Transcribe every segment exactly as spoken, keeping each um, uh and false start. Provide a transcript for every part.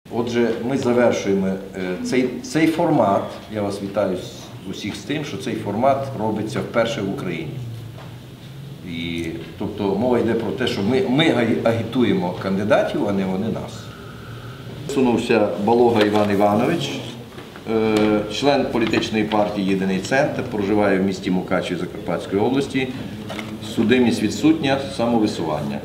Отже, ми завершуємо цей, цей формат, я вас вітаю з усіх з тим, що цей формат робиться вперше в Україні. І, тобто мова йде про те, що ми, ми агітуємо кандидатів, а не вони нас. Сунувся Балога Іван Іванович, член політичної партії «Єдиний центр», проживає в місті Мукачеві Закарпатської області, судимість відсутня, самовисування.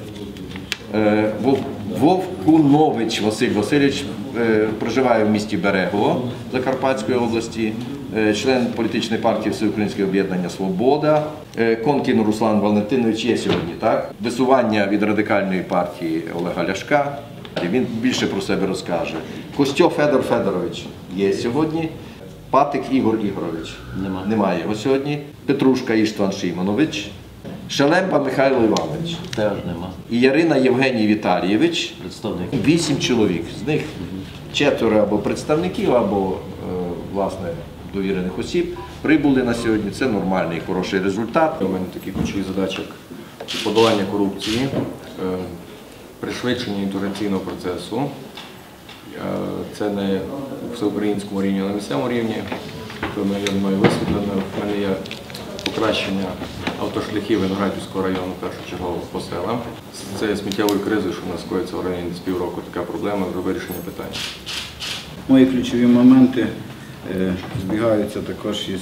Вовкунович Василь Васильович проживає в місті Берегово Закарпатської області, член політичної партії Всеукраїнське об'єднання «Свобода». Конкін Руслан Валентинович є сьогодні, так? Висування від радикальної партії Олега Ляшка. Він більше про себе розкаже. Костьо Федор Федорович є сьогодні. Патик Ігор Ігорович. Нема. Немає його сьогодні. Петрушка Іштван Шимонович. Шелемба Михайло Іванович. Теж нема. І Ярина Євгеній Віталійович. Представник. Вісім чоловік. З них четверо або представників, або, власне, довірених осіб прибули на сьогодні. Це нормальний, хороший результат. У мене такі ключові задачі, як подолання корупції, пришвидшення інтеграційного процесу. Це не всеукраїнському рівні, а на місцевому рівні. Тому, я думаю, висвітлено. В мене є покращення автошляхів Виноградівського району, першочергово по селам. Це сміттєвою кризою, що в нас коїться в районі з півроку, така проблема, вже вирішення питання. Мої ключові моменти збігаються також із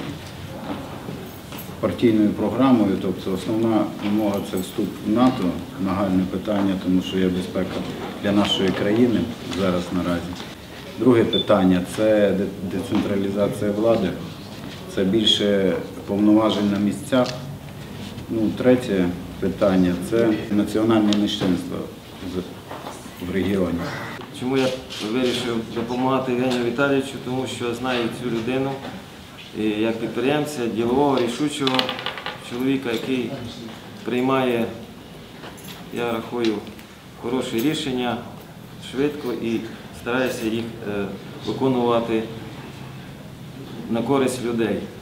партійною програмою, тобто основна вимога – це вступ в НАТО, нагальне питання, тому що є безпека для нашої країни зараз наразі. Друге питання – це децентралізація влади, це більше повноважень на місцях. Ну, третє питання – це національне меншинство в регіоні. Чому я вирішив допомагати Євгенію Віталійовичу? Тому що знаю цю людину як підприємця, ділового, рішучого чоловіка, який приймає, я рахую, хороші рішення швидко і старається їх виконувати на користь людей.